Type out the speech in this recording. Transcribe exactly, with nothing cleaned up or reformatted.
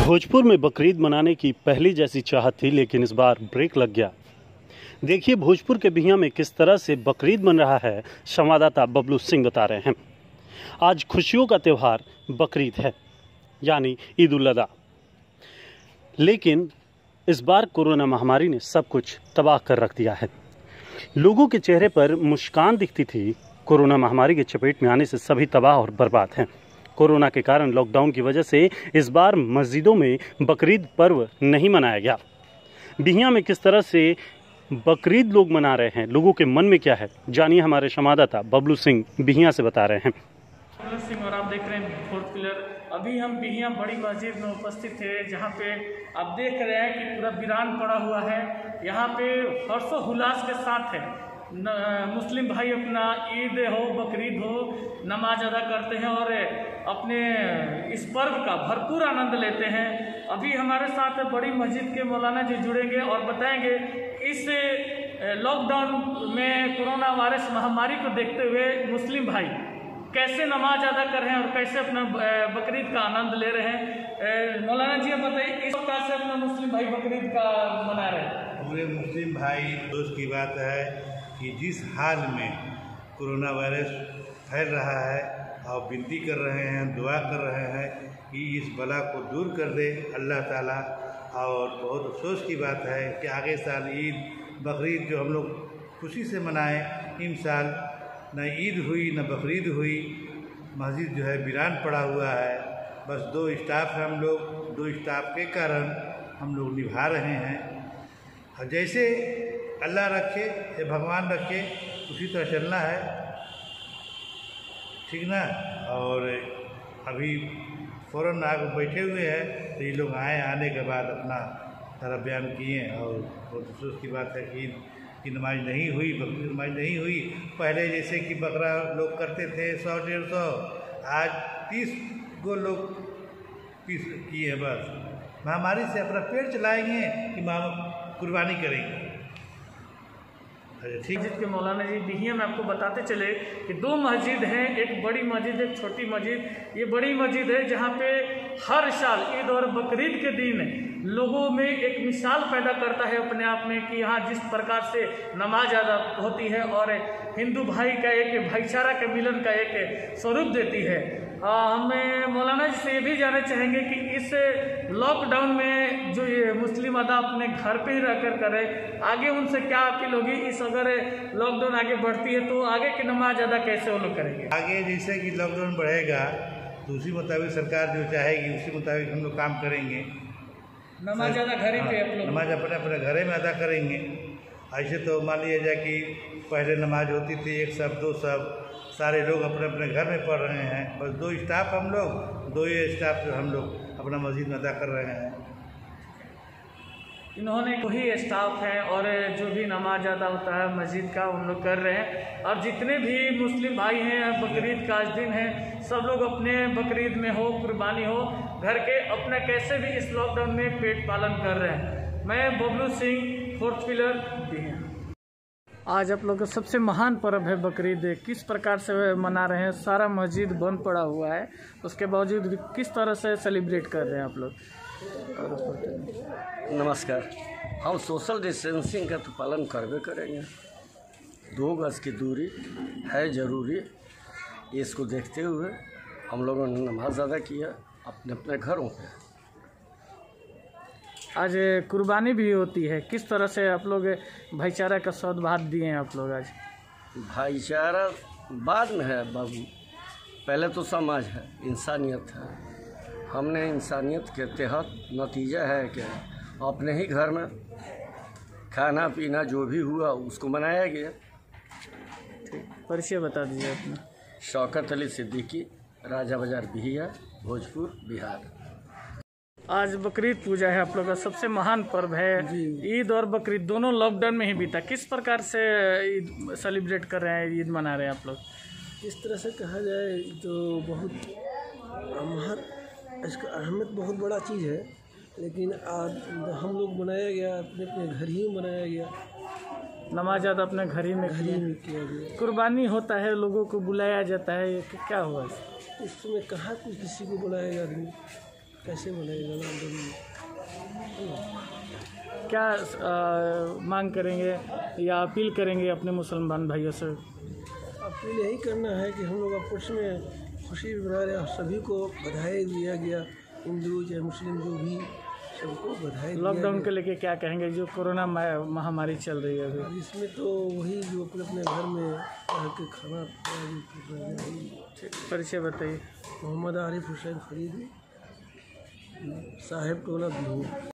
भोजपुर में बकरीद मनाने की पहली जैसी चाहत थी, लेकिन इस बार ब्रेक लग गया। देखिए भोजपुर के बिहियां में किस तरह से बकरीद बन रहा है, संवाददाता बबलू सिंह बता रहे हैं। आज खुशियों का त्यौहार बकरीद है, यानी ईद उल अज़हा, लेकिन इस बार कोरोना महामारी ने सब कुछ तबाह कर रख दिया है। लोगों के चेहरे पर मुस्कान दिखती थी। कोरोना महामारी के चपेट में आने से सभी तबाह और बर्बाद हैं। कोरोना के कारण लॉकडाउन की वजह से इस बार मस्जिदों में बकरीद पर्व नहीं मनाया गया। बिहियां में किस तरह से बकरीद लोग मना रहे हैं, लोगों के मन में क्या है, जानिए हमारे संवाददाता बबलू सिंह बिहियां से बता रहे हैं। बबलू सिंह और आप देख रहे हैं फोर्थ पिलर। अभी हम बिहियां बड़ी मस्जिद में उपस्थित थे, जहां पे आप देख रहे हैं कि पूरा वीरान पड़ा हुआ है। यहाँ पे हर्षोल्लास के साथ है न, मुस्लिम भाई अपना ईद हो बकरीद हो नमाज अदा करते हैं और अपने इस पर्व का भरपूर आनंद लेते हैं। अभी हमारे साथ बड़ी मस्जिद के मौलाना जी जुड़ेंगे और बताएंगे इस लॉकडाउन में कोरोना वायरस महामारी को देखते हुए मुस्लिम भाई कैसे नमाज अदा कर रहे हैं और कैसे अपना बकरीद का आनंद ले रहे हैं। मौलाना जी आप बताइए, इस प्रकार से अपना मुस्लिम भाई बकरीद का मना रहे हैं। पूरे मुस्लिम भाई दोस्त की बात है कि जिस हाल में कोरोना वायरस फैल रहा है और विनती कर रहे हैं, दुआ कर रहे हैं कि इस बला को दूर कर दे अल्लाह ताला। और बहुत अफसोस की बात है कि आगे साल ईद बकरीद जो हम लोग खुशी से मनाएं, इन साल न ईद हुई न बकरीद हुई। मस्जिद जो है वीरान पड़ा हुआ है। बस दो स्टाफ हैं हम लोग, दो स्टाफ के कारण हम लोग निभा रहे हैं। और जैसे अल्लाह रखे या भगवान रखे उसी तरह चलना है, ठीक ना। और अभी फ़ौरन आगे बैठे हुए हैं तो ये लोग आए, आने के बाद अपना सारा बयान किए। और बहुत अफसोस की बात है कि की नमाज नहीं हुई, बकरी की नमाज नहीं हुई। पहले जैसे कि बकरा लोग करते थे सौ डेढ़ सौ, आज तीस गो लोग पीस किए हैं। बस महामारी से अपना पेट चलाएंगे कि कुर्बानी करेंगे। ठीक। मस्जिद के मौलाना जी बिहियां में आपको बताते चले कि दो मस्जिद हैं, एक बड़ी मस्जिद एक छोटी मस्जिद। ये बड़ी मस्जिद है जहाँ पे हर साल ईद और बकरीद के दिन लोगों में एक मिसाल पैदा करता है अपने आप में कि यहाँ जिस प्रकार से नमाज अदा होती है और हिंदू भाई का एक भाईचारा के मिलन का एक स्वरूप देती है। हमें मौलाना जी से ये भी जानना चाहेंगे कि इस लॉकडाउन में जो ये मुस्लिम अदा अपने घर पे ही रहकर करे, आगे उनसे क्या अपील होगी? इस अगर लॉकडाउन आगे बढ़ती है तो आगे की नमाज अदा कैसे वो लोग करेंगे? आगे जैसे कि लॉकडाउन बढ़ेगा तो उसी मुताबिक सरकार जो चाहेगी उसी मुताबिक हम लोग काम करेंगे। नमाज अदा घर ही पे आप लोग नमाज अपने अपने घरे में अदा करेंगे। ऐसे तो मान लिया जाए कि पहले नमाज होती थी एक सब दो सब, सारे लोग अपने अपने घर में पढ़ रहे हैं। बस दो स्टाफ हम लोग, दो ही स्टाफ जो हम लोग अपना मस्जिद में अदा कर रहे हैं। इन्होंने वही स्टाफ हैं और जो भी नमाज अदा होता है मस्जिद का हम लोग कर रहे हैं। और जितने भी मुस्लिम भाई हैं, बकरीद का आज दिन है, सब लोग अपने बकरीद में हो, कुर्बानी हो, घर के अपना कैसे भी इस लॉकडाउन में पेट पालन कर रहे हैं। मैं बबलू सिंह, फोर्थ पिलर बिहियां। आज आप लोग का सबसे महान पर्व है बकरीद, किस प्रकार से मना रहे हैं? सारा मस्जिद बंद पड़ा हुआ है, उसके बावजूद किस तरह से सेलिब्रेट कर रहे हैं आप लोग? नमस्कार। हम सोशल डिस्टेंसिंग का तो पालन करबे करेंगे। दो गज की दूरी है ज़रूरी। इसको देखते हुए हम लोगों ने नमाज अदा किया अपने अपने घरों पे। आज कुर्बानी भी होती है, किस तरह से आप लोग भाईचारा का सद्भाव दिए हैं आप लोग? आज भाईचारा बाद में है बाबू, पहले तो समाज है, इंसानियत है। हमने इंसानियत के तहत नतीजा है कि अपने ही घर में खाना पीना जो भी हुआ उसको मनाया गया। ठीक, परिचय बता दीजिए अपना। शौकत अली सिद्दीकी, राजा बाजार बिहियां, भोजपुर, बिहार। आज बकरीद पूजा है, आप लोग का सबसे महान पर्व है। ईद और बकरीद दोनों लॉकडाउन में ही बीता, किस प्रकार से ईद सेलिब्रेट कर रहे हैं, ईद मना रहे हैं आप लोग? इस तरह से कहा जाए तो बहुत महत्व, इसका अहमियत बहुत बड़ा चीज़ है, लेकिन आज हम लोग मनाया गया अपने अपने घर ही मनाया गया। नमाज अदा अपने घर ही में घर ही में किया गया। कुर्बानी होता है, लोगों को बुलाया जाता है, ये क्या हुआ? इस समय कहाँ कुछ किसी को बुलाएगा आदमी? कैसे बनेगा ना आंदोलन। क्या आ, मांग करेंगे या अपील करेंगे अपने मुसलमान भाइयों से? अपील यही करना है कि हम लोग आपस में खुशी मना रहे हैं, सभी को बधाई दिया गया, हिंदू चाहे मुस्लिम जो भी, सबको बधाई। लॉकडाउन के लेके क्या कहेंगे जो कोरोना महामारी चल रही है अभी? इसमें तो वही जो अपने अपने घर में रह के खाना ठीक, परिचय बताइए। मोहम्मद आरिफ हुसैन फरीदी, साहेब टोला बिहू।